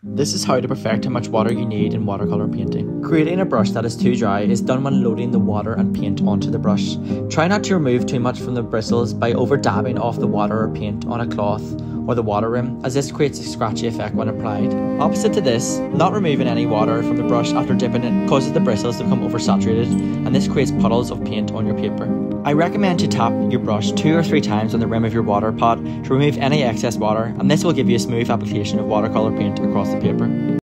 This is how to perfect how much water you need in watercolor painting. Creating a brush that is too dry is done when loading the water and paint onto the brush. Try not to remove too much from the bristles by over dabbing off the water or paint on a cloth or the water rim, as this creates a scratchy effect when applied. Opposite to this, not removing any water from the brush after dipping it causes the bristles to become oversaturated, and this creates puddles of paint on your paper. I recommend to tap your brush 2 or 3 times on the rim of your water pot to remove any excess water, and this will give you a smooth application of watercolor paint across the paper.